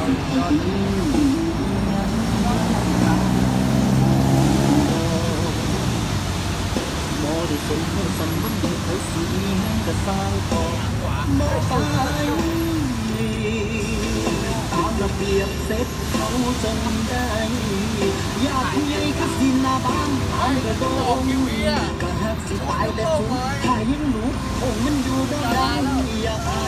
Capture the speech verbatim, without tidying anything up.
ได้สนเมื่อสันมันได้เขาสีแห้งกระสายต่อบ่ตายตามระเบียบเสร็จเขาจนได้อยากใหญ่ก็สิหน้าบ้านตายกระโดดก็หักสิตายแต่สูงถ้ายังหนูคงมันอยู่บ่ได้อยาก